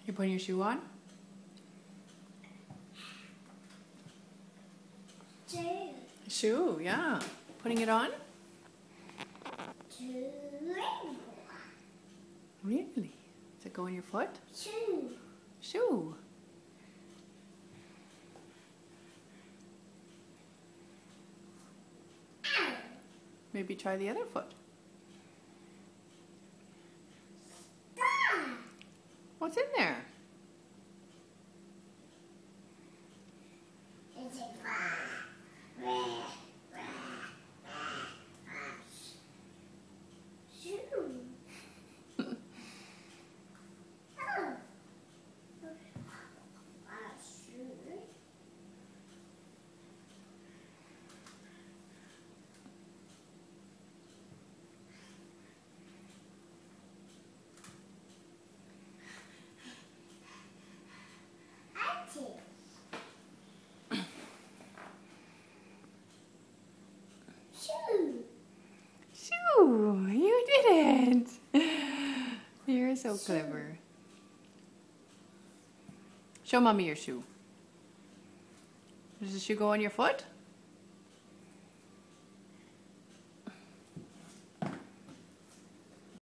You putting your shoe on? Shoe, yeah. Putting it on? Really? Does it go on your foot? Shoe. Maybe try the other foot. What's in there? Shoo! You did it! You're so clever. Show Mommy your shoe. Does the shoe go on your foot?